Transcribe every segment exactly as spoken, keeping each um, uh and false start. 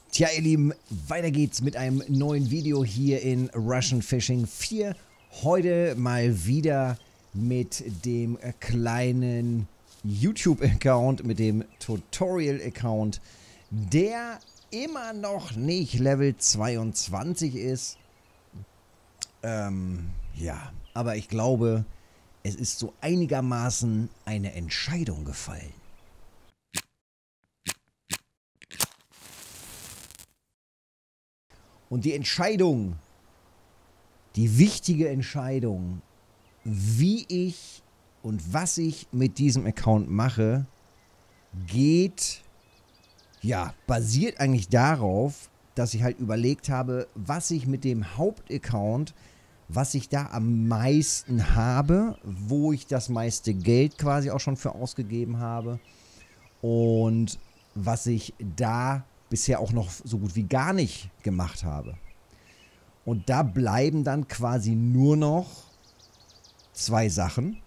Tja, ihr Lieben, weiter geht's mit einem neuen Video hier in Russian Fishing vier. Heute mal wieder mit dem kleinen YouTube-Account, mit dem Tutorial-Account, der immer noch nicht Level zweiundzwanzig ist. Ähm, ja, aber ich glaube, es ist so einigermaßen eine Entscheidung gefallen. Und die Entscheidung, die wichtige Entscheidung, wie ich und was ich mit diesem Account mache, geht, ja, basiert eigentlich darauf, dass ich halt überlegt habe, was ich mit dem Hauptaccount, was ich da am meisten habe, wo ich das meiste Geld quasi auch schon für ausgegeben habe und was ich da bisher auch noch so gut wie gar nicht gemacht habe. Und da bleiben dann quasi nur noch zwei Sachen.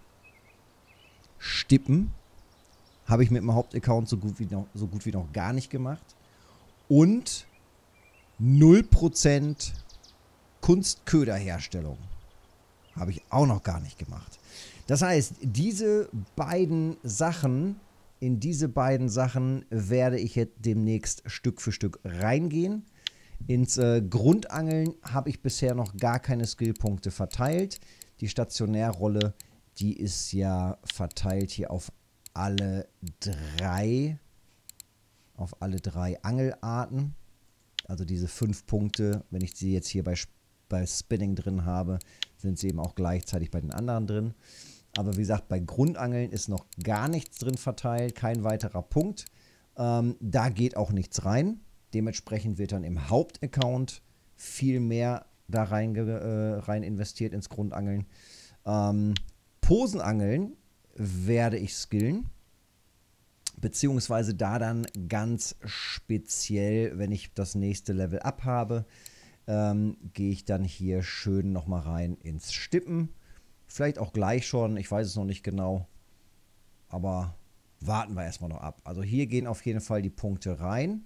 Stippen habe ich mit dem Hauptaccount so gut wie noch, so gut wie noch gar nicht gemacht. Und null Prozent Kunstköderherstellung habe ich auch noch gar nicht gemacht. Das heißt, diese beiden Sachen In diese beiden Sachen werde ich jetzt demnächst Stück für Stück reingehen. Ins äh, Grundangeln habe ich bisher noch gar keine Skillpunkte verteilt. Die Stationärrolle, die ist ja verteilt hier auf alle drei, auf alle drei Angelarten. Also diese fünf Punkte, wenn ich sie jetzt hier bei, bei Spinning drin habe, sind sie eben auch gleichzeitig bei den anderen drin. Aber wie gesagt, bei Grundangeln ist noch gar nichts drin verteilt, kein weiterer Punkt. Ähm, da geht auch nichts rein. Dementsprechend wird dann im Hauptaccount viel mehr da rein, äh, rein investiert ins Grundangeln. Ähm, Posenangeln werde ich skillen. Beziehungsweise da dann ganz speziell, wenn ich das nächste Level up habe, ähm, gehe ich dann hier schön nochmal rein ins Stippen. Vielleicht auch gleich schon, ich weiß es noch nicht genau, aber warten wir erstmal noch ab. Also hier gehen auf jeden Fall die Punkte rein,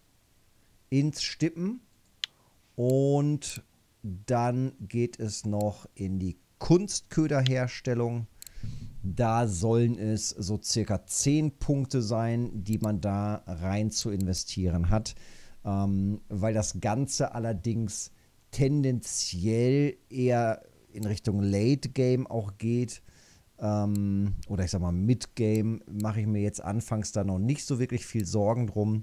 ins Stippen und dann geht es noch in die Kunstköderherstellung. Da sollen es so circa zehn Punkte sein, die man da rein zu investieren hat, ähm, weil das Ganze allerdings tendenziell eher in Richtung Late Game auch geht, ähm, oder ich sag mal Mid Game, mache ich mir jetzt anfangs da noch nicht so wirklich viel Sorgen drum.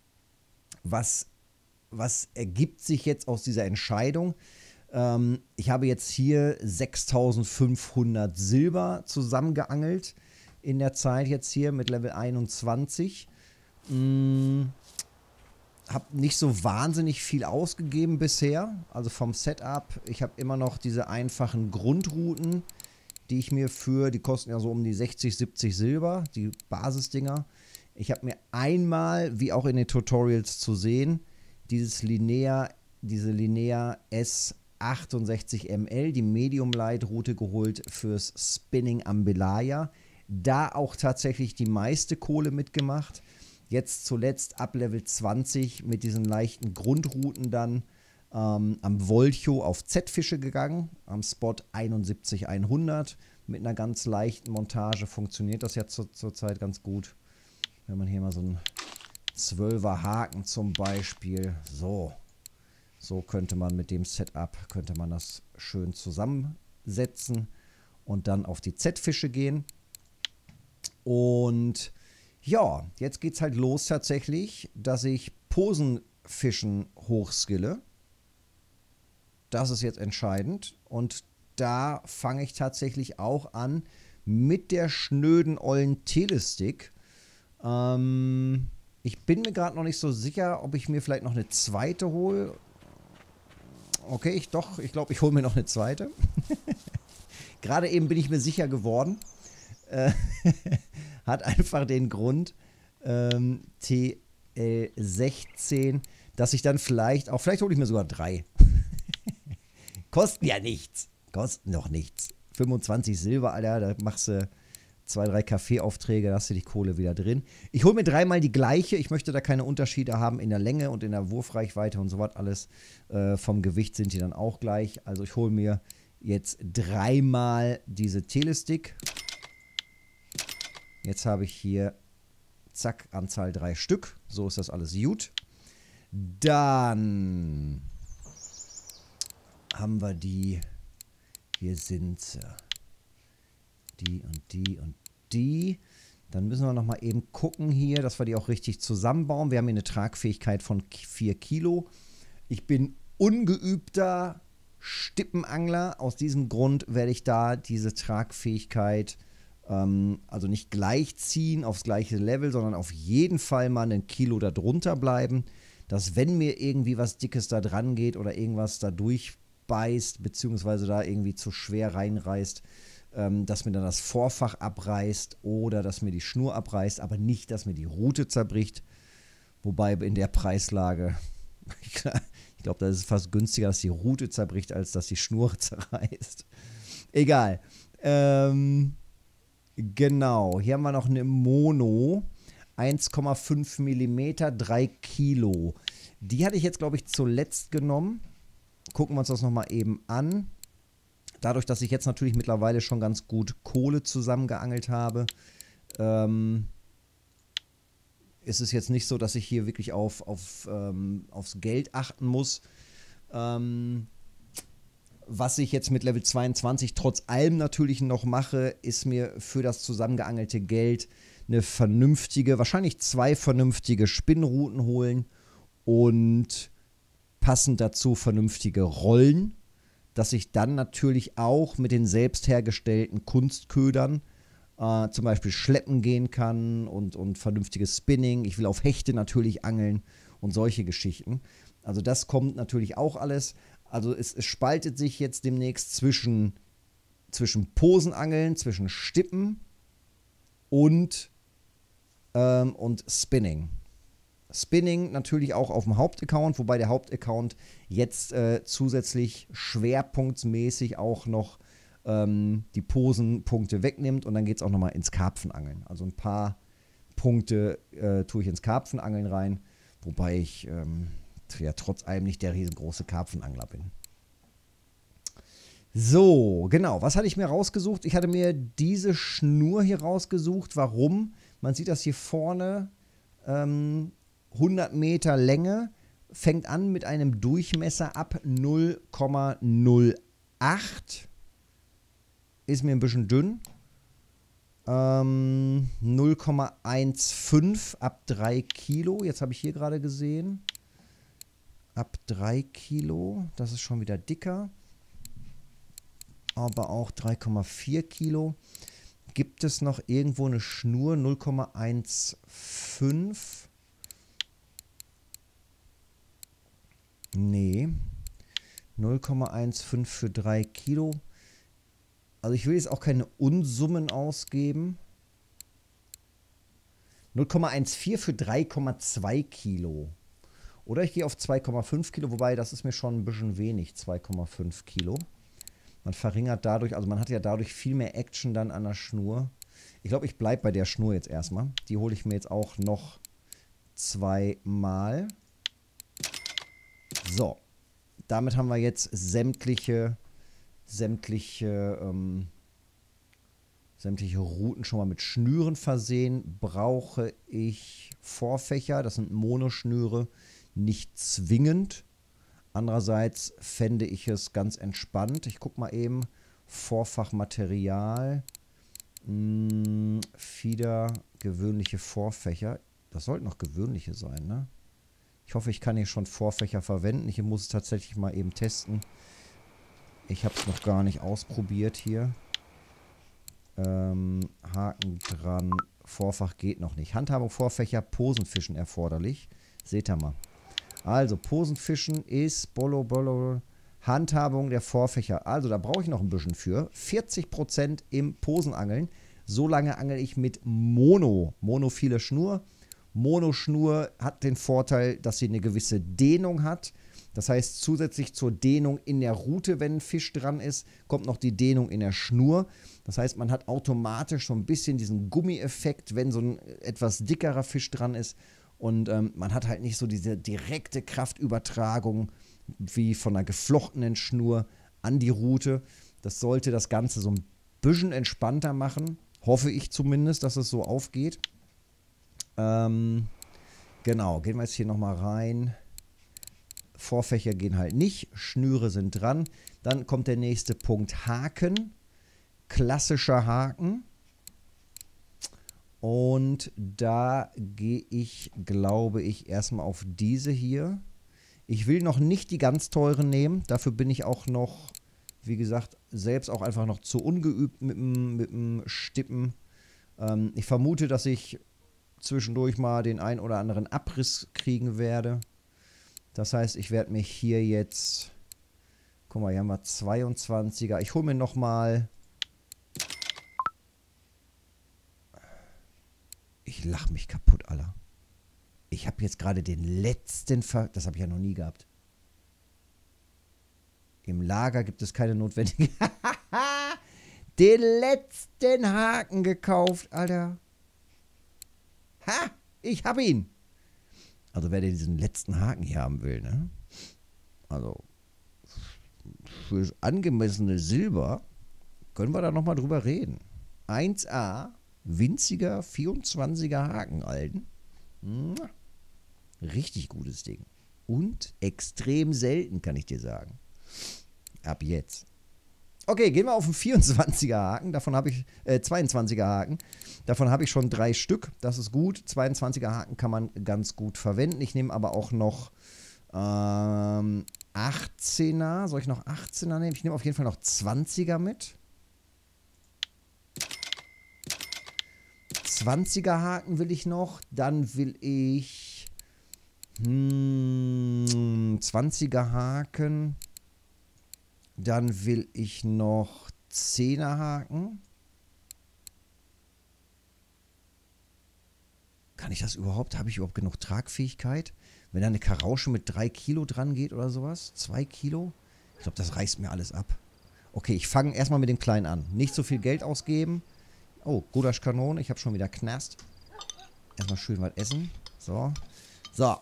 Was, was ergibt sich jetzt aus dieser Entscheidung? Ähm, ich habe jetzt hier sechstausendfünfhundert Silber zusammengeangelt in der Zeit jetzt hier mit Level einundzwanzig. Hm. Habe nicht so wahnsinnig viel ausgegeben bisher, also vom Setup. Ich habe immer noch diese einfachen Grundrouten, die ich mir für, die kosten ja so um die sechzig, siebzig Silber, die Basisdinger. Ich habe mir einmal, wie auch in den Tutorials zu sehen, dieses Linear, diese Linear S achtundsechzig M L, die Medium Light Route geholt fürs Spinning am Belaya. Da auch tatsächlich die meiste Kohle mitgemacht. Jetzt zuletzt ab Level zwanzig mit diesen leichten Grundrouten dann ähm, am Volcho auf Z-Fische gegangen, am Spot einundsiebzig hundert. Mit einer ganz leichten Montage funktioniert das ja zur, zur Zeit ganz gut. Wenn man hier mal so einen zwölfer Haken zum Beispiel, so, so könnte man mit dem Setup, könnte man das schön zusammensetzen und dann auf die Z-Fische gehen. Und ja, jetzt geht es halt los tatsächlich, dass ich Posenfischen hochskille. Das ist jetzt entscheidend. Und da fange ich tatsächlich auch an mit der schnöden ollen Telestick. Ähm, ich bin mir gerade noch nicht so sicher, ob ich mir vielleicht noch eine zweite hole. Okay, ich doch, ich glaube, ich hole mir noch eine zweite. Gerade eben bin ich mir sicher geworden. Äh, hat einfach den Grund, ähm, T L sechzehn, dass ich dann vielleicht auch, vielleicht hole ich mir sogar drei. Kosten ja nichts. Kosten doch nichts. fünfundzwanzig Silber, Alter, da machst du zwei, drei Kaffeeaufträge, da hast du die Kohle wieder drin. Ich hole mir dreimal die gleiche. Ich möchte da keine Unterschiede haben in der Länge und in der Wurfreichweite und so was alles. Äh, vom Gewicht sind die dann auch gleich. Also ich hole mir jetzt dreimal diese Telestick. Jetzt habe ich hier, zack, Anzahl drei Stück. So ist das alles gut. Dann haben wir die, hier sind sie. Die und die und die. Dann müssen wir nochmal eben gucken hier, dass wir die auch richtig zusammenbauen. Wir haben hier eine Tragfähigkeit von vier Kilo. Ich bin ungeübter Stippenangler. Aus diesem Grund werde ich da diese Tragfähigkeit ähm, also nicht gleich ziehen aufs gleiche Level, sondern auf jeden Fall mal ein Kilo darunter bleiben, dass wenn mir irgendwie was Dickes da dran geht oder irgendwas da durchbeißt, beziehungsweise da irgendwie zu schwer reinreißt, dass mir dann das Vorfach abreißt oder dass mir die Schnur abreißt, aber nicht, dass mir die Rute zerbricht. Wobei in der Preislage, ich glaube, da ist es fast günstiger, dass die Rute zerbricht, als dass die Schnur zerreißt. Egal. Ähm, genau, hier haben wir noch eine Mono, eins Komma fünf Millimeter, drei Kilo. Die hatte ich jetzt, glaube ich, zuletzt genommen. Gucken wir uns das nochmal eben an. Dadurch, dass ich jetzt natürlich mittlerweile schon ganz gut Kohle zusammengeangelt habe, ähm, ist es jetzt nicht so, dass ich hier wirklich auf, auf, ähm, aufs Geld achten muss. Ähm, was ich jetzt mit Level zweiundzwanzig trotz allem natürlich noch mache, ist mir für das zusammengeangelte Geld eine vernünftige, wahrscheinlich zwei vernünftige Spinnruten holen und passend dazu vernünftige Rollen, dass ich dann natürlich auch mit den selbst hergestellten Kunstködern äh, zum Beispiel schleppen gehen kann und, und vernünftiges Spinning. Ich will auf Hechte natürlich angeln und solche Geschichten. Also das kommt natürlich auch alles. Also es, es spaltet sich jetzt demnächst zwischen, zwischen Posenangeln, zwischen Stippen und, ähm, und Spinning. Spinning natürlich auch auf dem Hauptaccount, wobei der Hauptaccount jetzt äh, zusätzlich schwerpunktmäßig auch noch ähm, die Posenpunkte wegnimmt und dann geht es auch nochmal ins Karpfenangeln. Also ein paar Punkte äh, tue ich ins Karpfenangeln rein, wobei ich ähm, ja trotz allem nicht der riesengroße Karpfenangler bin. So, genau, was hatte ich mir rausgesucht? Ich hatte mir diese Schnur hier rausgesucht. Warum? Man sieht das hier vorne, ähm, hundert Meter Länge, fängt an mit einem Durchmesser ab null Komma null acht. Ist mir ein bisschen dünn. Ähm, null Komma fünfzehn ab drei Kilo. Jetzt habe ich hier gerade gesehen. Ab drei Kilo. Das ist schon wieder dicker. Aber auch drei Komma vier Kilo. Gibt es noch irgendwo eine Schnur null Komma fünfzehn? Nee. null Komma fünfzehn für drei Kilo. Also ich will jetzt auch keine Unsummen ausgeben. null Komma vierzehn für drei Komma zwei Kilo. Oder ich gehe auf zwei Komma fünf Kilo, wobei das ist mir schon ein bisschen wenig, zwei Komma fünf Kilo. Man verringert dadurch, also man hat ja dadurch viel mehr Action dann an der Schnur. Ich glaube, ich bleibe bei der Schnur jetzt erstmal. Die hole ich mir jetzt auch noch zweimal. So, damit haben wir jetzt sämtliche, sämtliche, ähm, sämtliche Routen schon mal mit Schnüren versehen. Brauche ich Vorfächer, das sind Monoschnüre, nicht zwingend. Andererseits fände ich es ganz entspannt. Ich gucke mal eben, Vorfachmaterial, mh, Fieder, gewöhnliche Vorfächer. Das sollten noch gewöhnliche sein, ne? Ich hoffe, ich kann hier schon Vorfächer verwenden. Ich muss es tatsächlich mal eben testen. Ich habe es noch gar nicht ausprobiert hier. Ähm, Haken dran. Vorfach geht noch nicht. Handhabung Vorfächer, Posenfischen erforderlich. Seht ihr mal. Also, Posenfischen ist Bolo, Bolo, Handhabung der Vorfächer. Also, da brauche ich noch ein bisschen für. vierzig Prozent im Posenangeln. So lange angel ich mit Mono. Monophile Schnur. Monoschnur hat den Vorteil, dass sie eine gewisse Dehnung hat. Das heißt, zusätzlich zur Dehnung in der Rute, wenn ein Fisch dran ist, kommt noch die Dehnung in der Schnur. Das heißt, man hat automatisch so ein bisschen diesen Gummieffekt, wenn so ein etwas dickerer Fisch dran ist. Und ähm, man hat halt nicht so diese direkte Kraftübertragung wie von einer geflochtenen Schnur an die Rute. Das sollte das Ganze so ein bisschen entspannter machen. Hoffe ich zumindest, dass es so aufgeht. Ähm, genau, gehen wir jetzt hier nochmal rein. Vorfächer gehen halt nicht, Schnüre sind dran. Dann kommt der nächste Punkt, Haken. Klassischer Haken. Und da gehe ich, glaube ich, erstmal auf diese hier. Ich will noch nicht die ganz teuren nehmen. Dafür bin ich auch noch, wie gesagt, selbst auch einfach noch zu ungeübt mit dem, mit dem Stippen. Ähm, ich vermute, dass ich zwischendurch mal den ein oder anderen Abriss kriegen werde. Das heißt, ich werde mich hier jetzt, guck mal, hier haben wir zweiundzwanziger. Ich hole mir nochmal, ich lache mich kaputt, Alter. Ich habe jetzt gerade den letzten, Ver das habe ich ja noch nie gehabt. Im Lager gibt es keine notwendigen, den letzten Haken gekauft, Alter. Ha, ich habe ihn. Also wer diesen letzten Haken hier haben will, ne? Also für angemessene Silber können wir da nochmal drüber reden. eins A, winziger vierundzwanziger Haken, Alten. Richtig gutes Ding. Und extrem selten, kann ich dir sagen. Ab jetzt. Okay, gehen wir auf den vierundzwanziger Haken. Davon habe ich, äh, zweiundzwanziger Haken. Davon habe ich schon drei Stück. Das ist gut. zweiundzwanziger Haken kann man ganz gut verwenden. Ich nehme aber auch noch ähm, achtzehner. Soll ich noch achtzehner nehmen? Ich nehme auf jeden Fall noch zwanziger mit. zwanziger Haken will ich noch. Dann will ich hmm, zwanziger Haken. Dann will ich noch zehner Haken. Kann ich das überhaupt? Habe ich überhaupt genug Tragfähigkeit? Wenn da eine Karausche mit drei Kilo dran geht oder sowas? zwei Kilo? Ich glaube, das reißt mir alles ab. Okay, ich fange erstmal mit dem Kleinen an. Nicht so viel Geld ausgeben. Oh, Gulaschkanone. Ich habe schon wieder Knast. Erstmal schön was essen. So. So.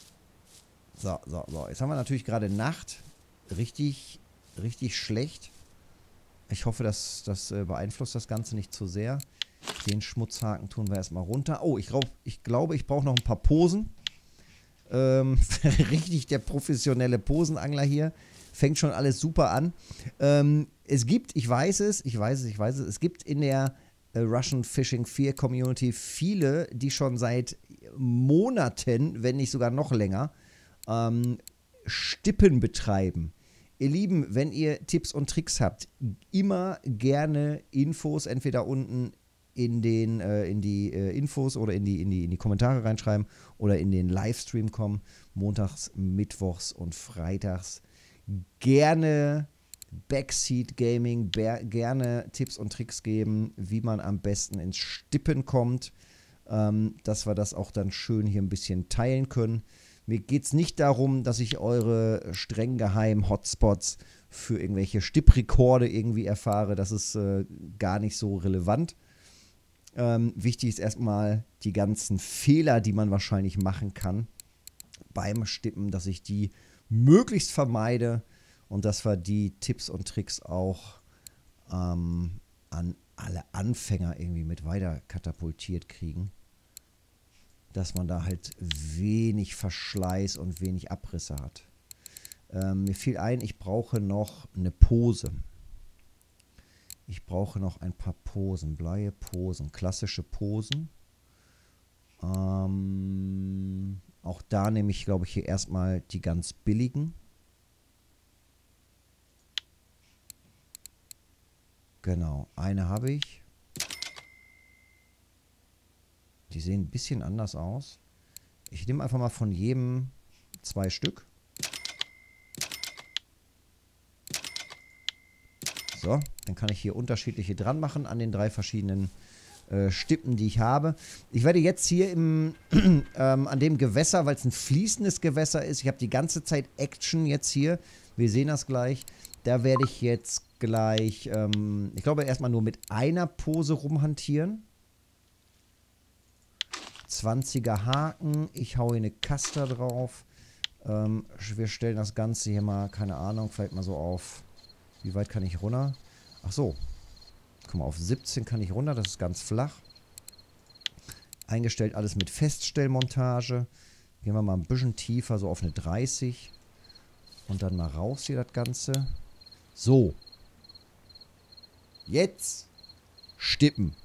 So, so, so. Jetzt haben wir natürlich gerade Nacht. Richtig... Richtig schlecht. Ich hoffe, dass das äh, beeinflusst das Ganze nicht zu sehr. Den Schmutzhaken tun wir erstmal runter. Oh, ich, glaub, ich glaube, ich brauche noch ein paar Posen. Ähm, richtig der professionelle Posenangler hier. Fängt schon alles super an. Ähm, es gibt, ich weiß es, ich weiß es, ich weiß es, es gibt in der äh, Russian Fishing vier Community viele, die schon seit Monaten, wenn nicht sogar noch länger, ähm, Stippen betreiben. Ihr Lieben, wenn ihr Tipps und Tricks habt, immer gerne Infos, entweder unten in, den, äh, in die äh, Infos oder in die, in, die, in die Kommentare reinschreiben oder in den Livestream kommen, montags, mittwochs und freitags. Gerne Backseat Gaming, gerne Tipps und Tricks geben, wie man am besten ins Stippen kommt, ähm, dass wir das auch dann schön hier ein bisschen teilen können. Mir geht es nicht darum, dass ich eure streng geheimen Hotspots für irgendwelche Stipprekorde irgendwie erfahre. Das ist äh, gar nicht so relevant. Ähm, wichtig ist erstmal die ganzen Fehler, die man wahrscheinlich machen kann beim Stippen, dass ich die möglichst vermeide und dass wir die Tipps und Tricks auch ähm, an alle Anfänger irgendwie mit weiter katapultiert kriegen. Dass man da halt wenig Verschleiß und wenig Abrisse hat. Ähm, mir fiel ein, ich brauche noch eine Pose. Ich brauche noch ein paar Posen, Bleie Posen, klassische Posen. Ähm, auch da nehme ich, glaube ich, hier erstmal die ganz billigen. Genau, eine habe ich. Die sehen ein bisschen anders aus. Ich nehme einfach mal von jedem zwei Stück. So, dann kann ich hier unterschiedliche dran machen an den drei verschiedenen äh, Stippen, die ich habe. Ich werde jetzt hier im, ähm, an dem Gewässer, weil es ein fließendes Gewässer ist, ich habe die ganze Zeit Action jetzt hier, wir sehen das gleich, da werde ich jetzt gleich, ähm, ich glaube erstmal nur mit einer Pose rumhantieren. zwanziger Haken, ich haue hier eine Kaster drauf. Ähm, wir stellen das Ganze hier mal, keine Ahnung, vielleicht mal so auf, wie weit kann ich runter? Ach so, guck mal, auf siebzehn kann ich runter, das ist ganz flach. Eingestellt alles mit Feststellmontage. Gehen wir mal ein bisschen tiefer, so auf eine dreißig. Und dann mal raus hier das Ganze. So. Jetzt Stippen.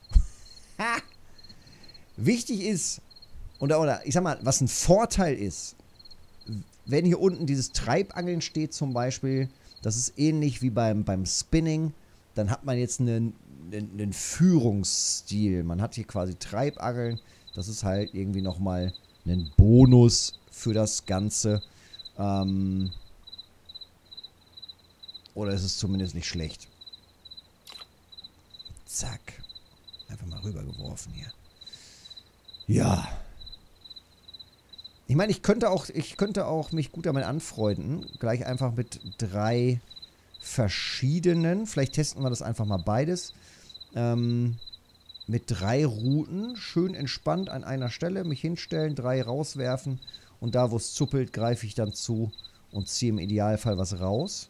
Wichtig ist, oder, oder ich sag mal, was ein Vorteil ist, wenn hier unten dieses Treibangeln steht zum Beispiel, das ist ähnlich wie beim, beim Spinning, dann hat man jetzt einen, einen, einen Führungsstil. Man hat hier quasi Treibangeln, das ist halt irgendwie nochmal ein Bonus für das Ganze. Ähm, oder es ist zumindest nicht schlecht. Zack. Einfach mal rübergeworfen hier. Ja. Ich meine, ich könnte auch, ich könnte auch mich gut damit anfreunden. Gleich einfach mit drei verschiedenen. Vielleicht testen wir das einfach mal beides. Ähm, mit drei Routen. Schön entspannt an einer Stelle. Mich hinstellen, drei rauswerfen. Und da, wo es zuppelt, greife ich dann zu und ziehe im Idealfall was raus.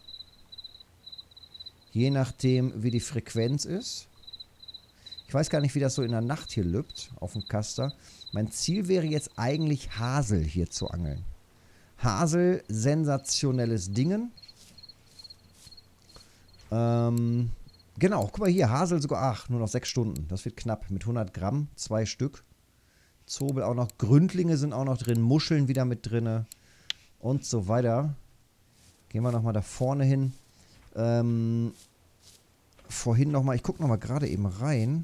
Je nachdem, wie die Frequenz ist. Ich weiß gar nicht, wie das so in der Nacht hier lübt, auf dem Kaster. Mein Ziel wäre jetzt eigentlich Hasel hier zu angeln. Hasel, sensationelles Dingen. Ähm, genau, guck mal hier, Hasel sogar, ach, nur noch sechs Stunden. Das wird knapp, mit hundert Gramm, zwei Stück. Zobel auch noch, Gründlinge sind auch noch drin, Muscheln wieder mit drin und so weiter. Gehen wir nochmal da vorne hin. Ähm, vorhin nochmal, ich gucke nochmal gerade eben rein.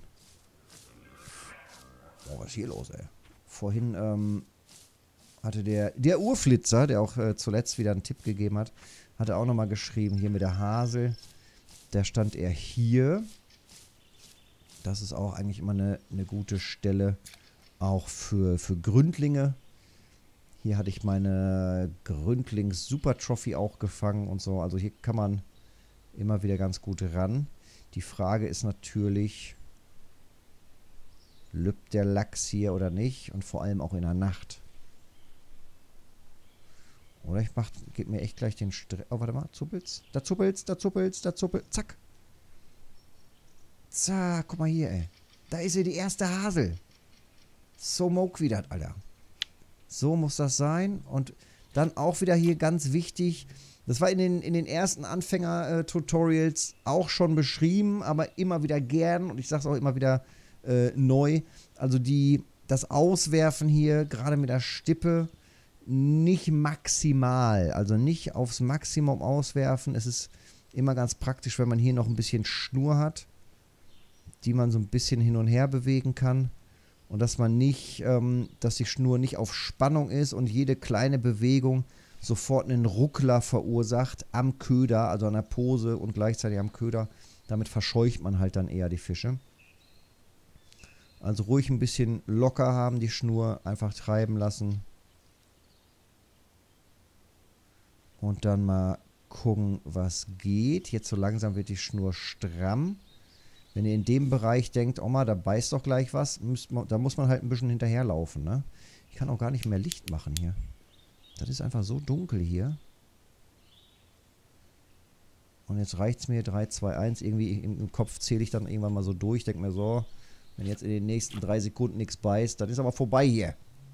Oh, was ist hier los, ey? Vorhin ähm, hatte der, der Urflitzer, der auch äh, zuletzt wieder einen Tipp gegeben hat, hatte auch nochmal geschrieben, hier mit der Hasel. Da stand er hier. Das ist auch eigentlich immer eine, eine gute Stelle, auch für, für Gründlinge. Hier hatte ich meine Gründlings-Super-Trophy auch gefangen und so. Also hier kann man immer wieder ganz gut ran. Die Frage ist natürlich, lübt der Lachs hier oder nicht? Und vor allem auch in der Nacht. Oder ich mach, gebe mir echt gleich den Stress. Oh, warte mal, zuppelt's, da zuppelt's, da zuppelt's, da zuppelt's, zack. Zack, guck mal hier, ey. Da ist hier die erste Hasel. So moke wieder, Alter. So muss das sein. Und dann auch wieder hier ganz wichtig, das war in den, in den ersten Anfänger-Tutorials auch schon beschrieben, aber immer wieder gern, und ich sage es auch immer wieder äh, neu, also die, das Auswerfen hier, gerade mit der Stippe, nicht maximal, also nicht aufs Maximum auswerfen. Es ist immer ganz praktisch, wenn man hier noch ein bisschen Schnur hat, die man so ein bisschen hin und her bewegen kann. Und dass man nicht, ähm, dass die Schnur nicht auf Spannung ist und jede kleine Bewegung sofort einen Ruckler verursacht am Köder, also an der Pose und gleichzeitig am Köder. Damit verscheucht man halt dann eher die Fische. Also ruhig ein bisschen locker haben, die Schnur, einfach treiben lassen. Und dann mal gucken, was geht. Jetzt so langsam wird die Schnur stramm. Wenn ihr in dem Bereich denkt, Oma, da beißt doch gleich was, müsst man, da muss man halt ein bisschen hinterherlaufen, ne? Ich kann auch gar nicht mehr Licht machen hier. Das ist einfach so dunkel hier. Und jetzt reicht es mir, drei, zwei, eins, irgendwie im, im Kopf zähle ich dann irgendwann mal so durch, denke mir so, wenn jetzt in den nächsten drei Sekunden nichts beißt, dann ist aber vorbei hier.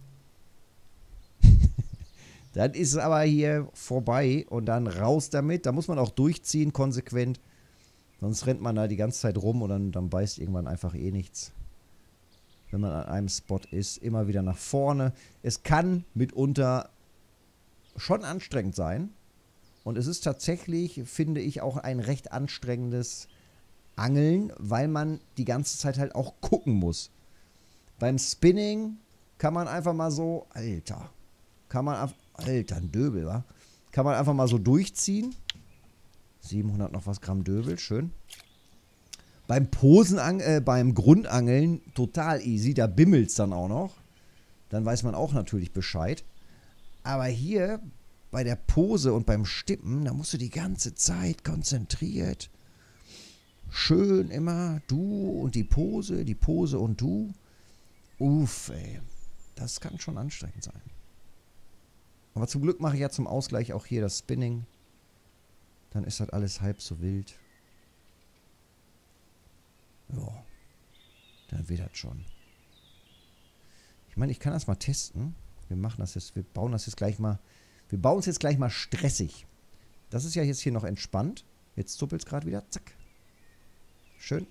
Dann ist es aber hier vorbei und dann raus damit. Da muss man auch durchziehen, konsequent. Sonst rennt man da die ganze Zeit rum und dann, dann beißt irgendwann einfach eh nichts. Wenn man an einem Spot ist, immer wieder nach vorne. Es kann mitunter schon anstrengend sein. Und es ist tatsächlich, finde ich, auch ein recht anstrengendes Angeln, weil man die ganze Zeit halt auch gucken muss. Beim Spinning kann man einfach mal so, Alter, kann man, Alter, ein Döbel, wa? Kann man einfach mal so durchziehen. siebenhundert noch was Gramm Döbel, schön. Beim Posenang äh, beim Grundangeln total easy, da bimmelt es dann auch noch. Dann weiß man auch natürlich Bescheid. Aber hier bei der Pose und beim Stippen, da musst du die ganze Zeit konzentriert. Schön immer du und die Pose, die Pose und du. Uff, ey. Das kann schon anstrengend sein. Aber zum Glück mache ich ja zum Ausgleich auch hier das Spinning. Dann ist das alles halb so wild. Ja, dann wird das schon. Ich meine, ich kann das mal testen. Wir machen das jetzt, wir bauen das jetzt gleich mal, wir bauen es jetzt gleich mal stressig. Das ist ja jetzt hier noch entspannt. Jetzt zuppelt es gerade wieder. Zack. Schön.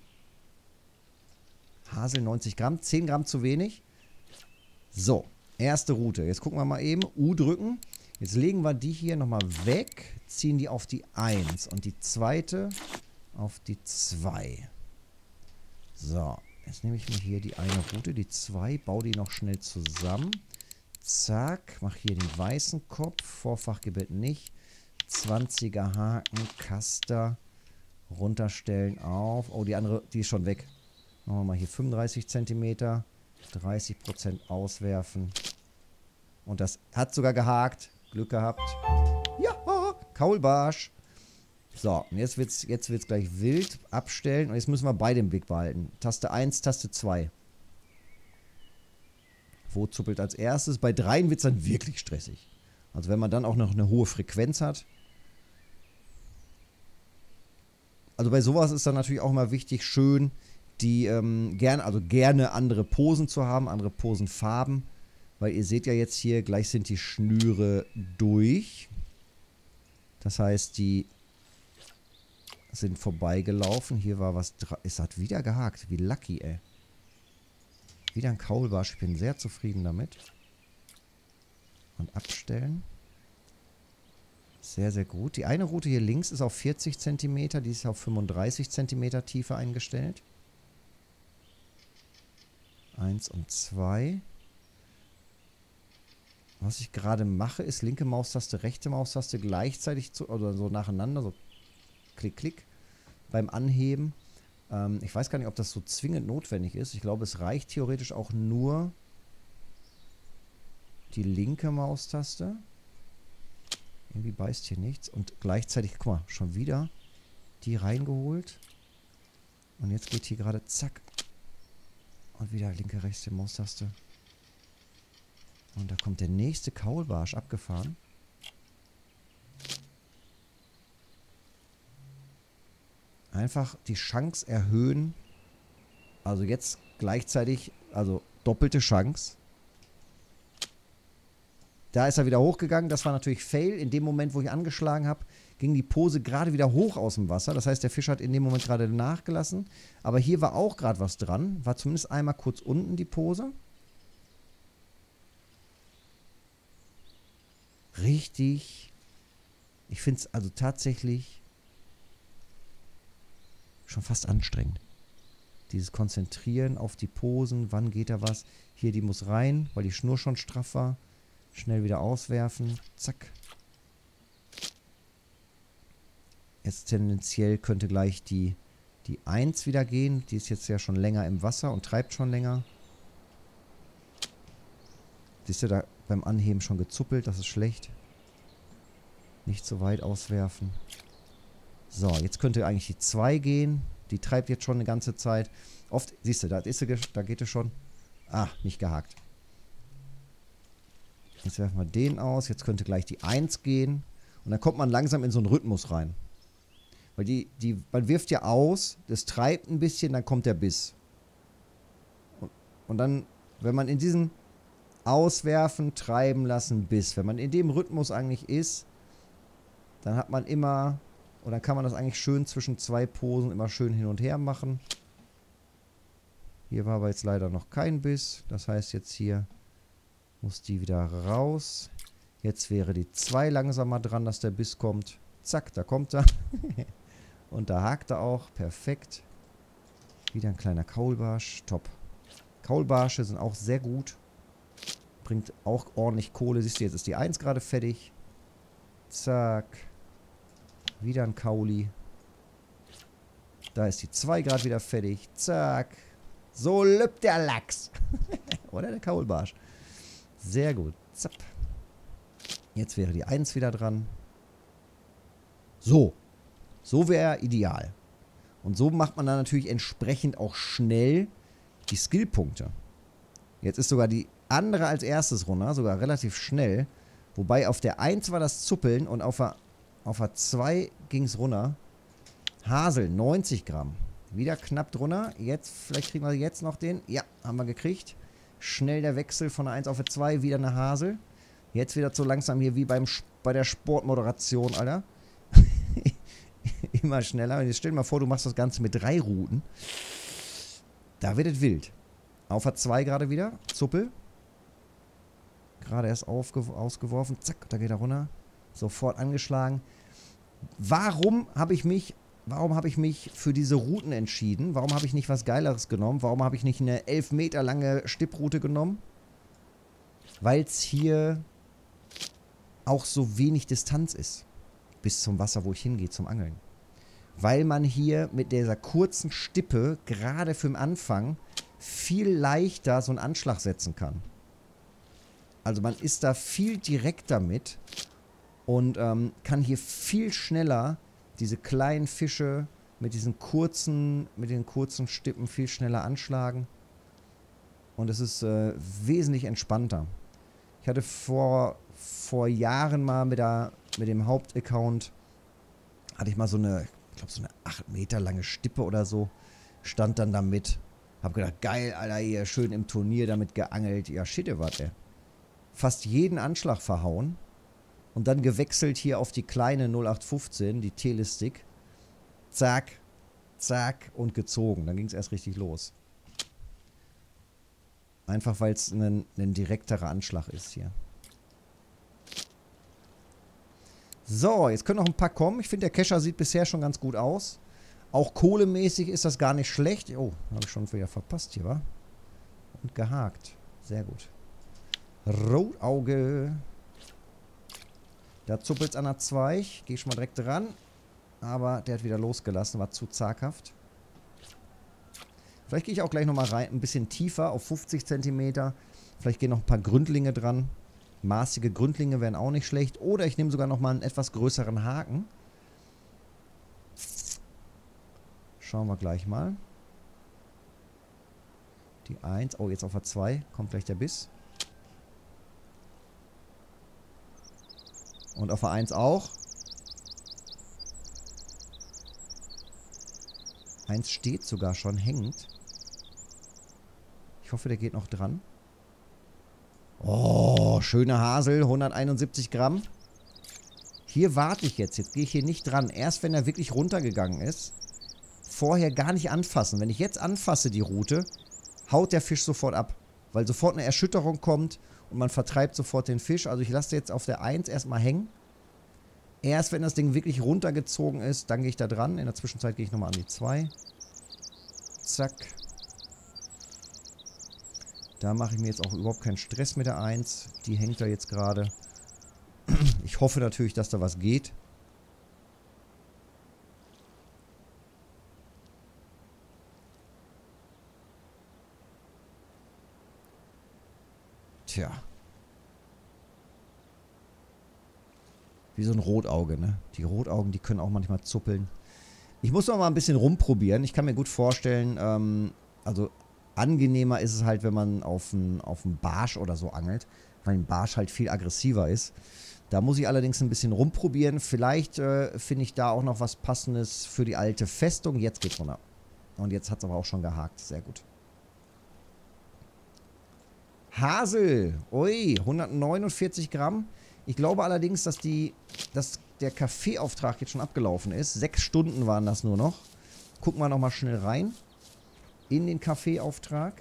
Hasel neunzig Gramm, zehn Gramm zu wenig. So, erste Route. Jetzt gucken wir mal eben. U drücken. Jetzt legen wir die hier nochmal weg, ziehen die auf die eins und die zweite auf die zwei. So, jetzt nehme ich mir hier die eine Route, die zwei, baue die noch schnell zusammen. Zack, mache hier den weißen Kopf, Vorfachgebet nicht. zwanziger Haken, Kaster, runterstellen auf. Oh, die andere, die ist schon weg. Machen wir mal hier fünfunddreißig Zentimeter, dreißig Prozent auswerfen. Und das hat sogar gehakt. Glück gehabt. Ja, Kaulbarsch. So, und jetzt wird es jetzt wird's gleich wild. Abstellen. Und jetzt müssen wir beide im Blick behalten. Taste eins, Taste zwei. Wo zuppelt als erstes? Bei dreien wird es dann wirklich stressig. Also wenn man dann auch noch eine hohe Frequenz hat. Also bei sowas ist dann natürlich auch immer wichtig, schön die ähm, gerne, also gerne andere Posen zu haben, andere Posenfarben. Weil ihr seht ja jetzt hier, gleich sind die Schnüre durch. Das heißt, die sind vorbeigelaufen. Hier war was dran. Es hat wieder gehakt. Wie lucky, ey. Wieder ein Kaulbarsch. Ich bin sehr zufrieden damit. Und abstellen. Sehr, sehr gut. Die eine Route hier links ist auf vierzig Zentimeter. Die ist auf fünfunddreißig Zentimeter Tiefe eingestellt. Eins und zwei. Was ich gerade mache, ist linke Maustaste, rechte Maustaste gleichzeitig zu, oder so nacheinander, so klick, klick, beim Anheben. Ähm, ich weiß gar nicht, ob das so zwingend notwendig ist. Ich glaube, es reicht theoretisch auch nur die linke Maustaste. Irgendwie beißt hier nichts. Und gleichzeitig, guck mal, schon wieder die reingeholt. Und jetzt geht hier gerade zack. Und wieder linke, rechte Maustaste. Und da kommt der nächste Kaulbarsch abgefahren. Einfach die Chance erhöhen. Also jetzt gleichzeitig, also doppelte Chance. Da ist er wieder hochgegangen. Das war natürlich Fail. In dem Moment, wo ich angeschlagen habe, ging die Pose gerade wieder hoch aus dem Wasser. Das heißt, der Fisch hat in dem Moment gerade nachgelassen. Aber hier war auch gerade was dran. War zumindest einmal kurz unten die Pose. Richtig. Ich finde es also tatsächlich schon fast anstrengend. Dieses Konzentrieren auf die Posen. Wann geht da was? Hier, die muss rein, weil die Schnur schon straff war. Schnell wieder auswerfen. Zack. Jetzt tendenziell könnte gleich die, die eins wieder gehen. Die ist jetzt ja schon länger im Wasser und treibt schon länger. Siehst du, da beim Anheben schon gezuppelt. Das ist schlecht. Nicht so weit auswerfen. So, jetzt könnte eigentlich die zwei gehen. Die treibt jetzt schon eine ganze Zeit. Oft, siehst du, da, ist sie, da geht es schon. Ah, nicht gehakt. Jetzt werfen wir den aus. Jetzt könnte gleich die eins gehen. Und dann kommt man langsam in so einen Rhythmus rein. Weil die, die, man wirft ja aus, das treibt ein bisschen, dann kommt der Biss. Und, und dann, wenn man in diesem Auswerfen, Treiben lassen, Biss, wenn man in dem Rhythmus eigentlich ist, dann hat man immer, und dann kann man das eigentlich schön zwischen zwei Posen immer schön hin und her machen. Hier war aber jetzt leider noch kein Biss. Das heißt, jetzt hier muss die wieder raus. Jetzt wäre die zwei langsamer dran, dass der Biss kommt. Zack, da kommt er. Und da hakt er auch. Perfekt. Wieder ein kleiner Kaulbarsch. Top. Kaulbarsche sind auch sehr gut. Bringt auch ordentlich Kohle. Siehst du, jetzt ist die eins gerade fertig. Zack. Wieder ein Kauli. Da ist die zwei Grad wieder fertig. Zack. So lübt der Lachs. Oder der Kaulbarsch. Sehr gut. Zapp. Jetzt wäre die eins wieder dran. So. So wäre ideal. Und so macht man dann natürlich entsprechend auch schnell die Skillpunkte. Jetzt ist sogar die andere als erstes runter. Sogar relativ schnell. Wobei auf der eins war das Zuppeln und auf der, auf der zwei ging es runter. Hasel, neunzig Gramm. Wieder knapp drunter. Jetzt, vielleicht kriegen wir jetzt noch den. Ja, haben wir gekriegt. Schnell der Wechsel von der eins auf die zwei. Wieder eine Hasel. Jetzt wieder so langsam hier wie beim, bei der Sportmoderation, Alter. Immer schneller. Und jetzt stell dir mal vor, du machst das Ganze mit drei Routen. Da wird es wild. Auf der zwei gerade wieder. Zuppel. Gerade erst ausgeworfen. Zack, da geht er runter. Sofort angeschlagen. Warum habe ich mich... Warum habe ich mich für diese Routen entschieden? Warum habe ich nicht was Geileres genommen? Warum habe ich nicht eine elf Meter lange Stipproute genommen? Weil es hier auch so wenig Distanz ist. Bis zum Wasser, wo ich hingehe, zum Angeln. Weil man hier mit dieser kurzen Stippe, gerade für den Anfang, viel leichter so einen Anschlag setzen kann. Also man ist da viel direkter mit und ähm, kann hier viel schneller diese kleinen Fische mit diesen kurzen, mit den kurzen Stippen viel schneller anschlagen. Und es ist äh, wesentlich entspannter. Ich hatte vor, vor Jahren mal mit, der, mit dem Hauptaccount, hatte ich mal so eine, ich glaube so eine acht Meter lange Stippe oder so, stand dann damit. Hab gedacht, geil, Alter, hier schön im Turnier damit geangelt. Ja, shit, warte. Fast jeden Anschlag verhauen. Und dann gewechselt hier auf die kleine null acht fünfzehn, die Telestick. Zack, zack und gezogen. Dann ging es erst richtig los. Einfach weil es ein, ein direkterer Anschlag ist hier. So, jetzt können noch ein paar kommen. Ich finde, der Kescher sieht bisher schon ganz gut aus. Auch kohlemäßig ist das gar nicht schlecht. Oh, habe ich schon wieder verpasst hier, wa? Und gehakt. Sehr gut. Rotauge. Da zuppelt es an der Zweig. Gehe ich schon mal direkt dran. Aber der hat wieder losgelassen. War zu zaghaft. Vielleicht gehe ich auch gleich nochmal rein. Ein bisschen tiefer auf fünfzig Zentimeter. Vielleicht gehen noch ein paar Gründlinge dran. Maßige Gründlinge wären auch nicht schlecht. Oder ich nehme sogar nochmal einen etwas größeren Haken. Schauen wir gleich mal. Die eins. Oh, jetzt auf der zwei. Kommt gleich der Biss. Und auf der eins auch. eins steht sogar schon hängend. Ich hoffe, der geht noch dran. Oh, schöne Hasel. hunderteinundsiebzig Gramm. Hier warte ich jetzt. Jetzt gehe ich hier nicht dran. Erst wenn er wirklich runtergegangen ist. Vorher gar nicht anfassen. Wenn ich jetzt anfasse die Route, haut der Fisch sofort ab. Weil sofort eine Erschütterung kommt. Und man vertreibt sofort den Fisch. Also ich lasse jetzt auf der eins erstmal hängen. Erst wenn das Ding wirklich runtergezogen ist, dann gehe ich da dran. In der Zwischenzeit gehe ich nochmal an die zwei. Zack. Da mache ich mir jetzt auch überhaupt keinen Stress mit der eins. Die hängt da jetzt gerade. Ich hoffe natürlich, dass da was geht. Tja. Wie so ein Rotauge, ne? Die Rotaugen, die können auch manchmal zuppeln. Ich muss noch mal ein bisschen rumprobieren. Ich kann mir gut vorstellen, ähm, also angenehmer ist es halt, wenn man auf einen auf einen Barsch oder so angelt, weil ein Barsch halt viel aggressiver ist. Da muss ich allerdings ein bisschen rumprobieren. Vielleicht äh, finde ich da auch noch was Passendes für die alte Festung. Jetzt geht's runter. Und jetzt hat es aber auch schon gehakt. Sehr gut. Hasel. Ui, hundertneunundvierzig Gramm. Ich glaube allerdings, dass, die, dass der Kaffeeauftrag jetzt schon abgelaufen ist. Sechs Stunden waren das nur noch. Gucken wir nochmal schnell rein. In den Kaffeeauftrag.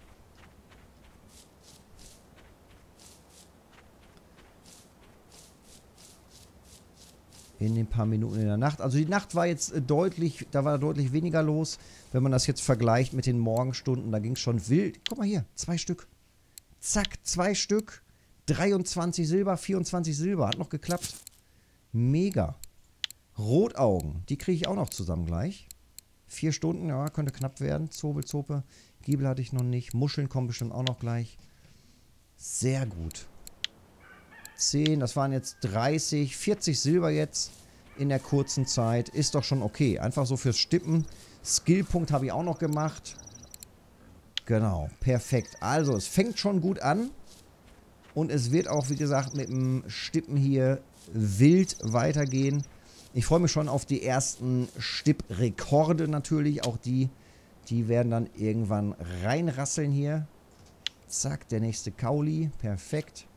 In den paar Minuten in der Nacht. Also die Nacht war jetzt deutlich, da war deutlich weniger los. Wenn man das jetzt vergleicht mit den Morgenstunden, da ging es schon wild. Guck mal hier, zwei Stück. Zack, zwei Stück. dreiundzwanzig Silber, vierundzwanzig Silber. Hat noch geklappt. Mega. Rotaugen, die kriege ich auch noch zusammen gleich. Vier Stunden, ja, könnte knapp werden. Zobelzope. Giebel hatte ich noch nicht. Muscheln kommen bestimmt auch noch gleich. Sehr gut. zehn, das waren jetzt dreißig, vierzig Silber jetzt in der kurzen Zeit. Ist doch schon okay. Einfach so fürs Stippen. Skillpunkt habe ich auch noch gemacht. Genau, perfekt. Also, es fängt schon gut an. Und es wird auch, wie gesagt, mit dem Stippen hier wild weitergehen. Ich freue mich schon auf die ersten Stipprekorde natürlich. Auch die, die werden dann irgendwann reinrasseln hier. Zack, der nächste Kauli. Perfekt.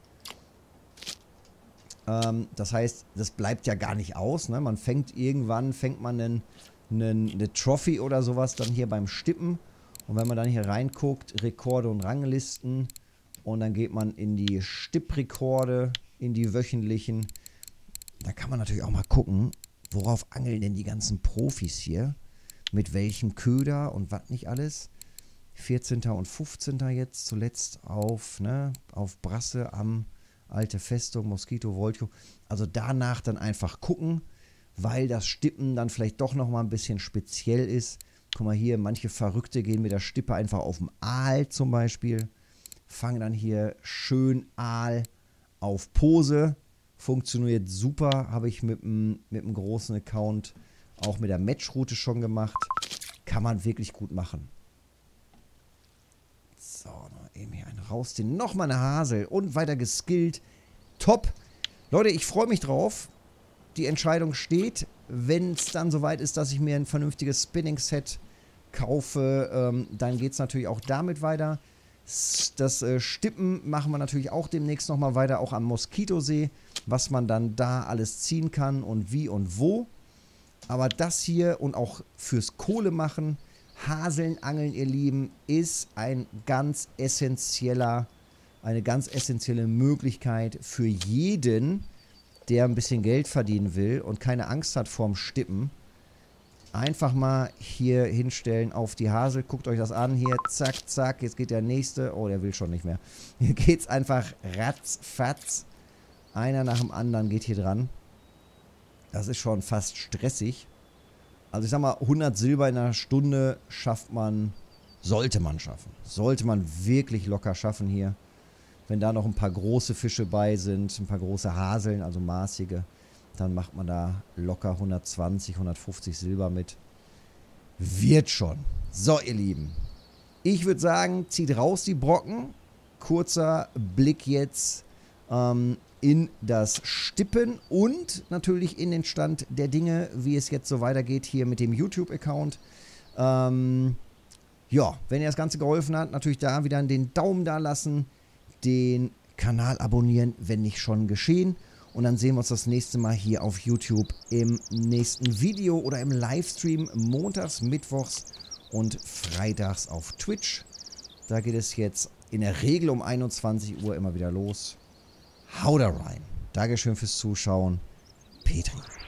Ähm, das heißt, das bleibt ja gar nicht aus. Ne? Man fängt irgendwann, fängt man einen, einen, eine Trophy oder sowas dann hier beim Stippen. Und wenn man dann hier reinguckt, Rekorde und Ranglisten. Und dann geht man in die Stipprekorde, in die wöchentlichen. Da kann man natürlich auch mal gucken, worauf angeln denn die ganzen Profis hier? Mit welchem Köder und was nicht alles. vierzehnter und fünfzehnter jetzt zuletzt auf, ne, auf Brasse am Alte Festung, Moskito, Voltio. Also danach dann einfach gucken, weil das Stippen dann vielleicht doch nochmal ein bisschen speziell ist. Guck mal hier, manche Verrückte gehen mit der Stippe einfach auf den Aal zum Beispiel. Fangen dann hier schön Aal auf Pose. Funktioniert super, habe ich mit einem mit einem großen Account auch mit der Matchroute schon gemacht. Kann man wirklich gut machen. So, noch eben hier einen raus. Den nochmal eine Hasel und weiter geskillt. Top. Leute, ich freue mich drauf. Die Entscheidung steht. Wenn es dann soweit ist, dass ich mir ein vernünftiges Spinning-Set kaufe, ähm, dann geht es natürlich auch damit weiter. Das äh, Stippen machen wir natürlich auch demnächst nochmal weiter, auch am Moskitosee, was man dann da alles ziehen kann und wie und wo. Aber das hier und auch fürs Kohle machen, Haseln, Angeln, ihr Lieben, ist ein ganz essentieller, eine ganz essentielle Möglichkeit für jeden, der ein bisschen Geld verdienen will und keine Angst hat vorm Stippen. Einfach mal hier hinstellen auf die Hasel. Guckt euch das an. Hier, zack, zack. Jetzt geht der nächste. Oh, der will schon nicht mehr. Hier geht es einfach ratzfatz. Einer nach dem anderen geht hier dran. Das ist schon fast stressig. Also ich sag mal, hundert Silber in einer Stunde schafft man, sollte man schaffen. Sollte man wirklich locker schaffen hier. Wenn da noch ein paar große Fische bei sind, ein paar große Haseln, also maßige, dann macht man da locker hundertzwanzig, hundertfünfzig Silber mit. Wird schon. So, ihr Lieben. Ich würde sagen, zieht raus die Brocken. Kurzer Blick jetzt ähm, in das Stippen und natürlich in den Stand der Dinge, wie es jetzt so weitergeht hier mit dem YouTube-Account. Ähm, ja, wenn ihr das Ganze geholfen hat, natürlich da wieder den Daumen da lassen, den Kanal abonnieren, wenn nicht schon geschehen. Und dann sehen wir uns das nächste Mal hier auf YouTube im nächsten Video oder im Livestream montags, mittwochs und freitags auf Twitch. Da geht es jetzt in der Regel um einundzwanzig Uhr immer wieder los. Haut da rein. Dankeschön fürs Zuschauen. Petri.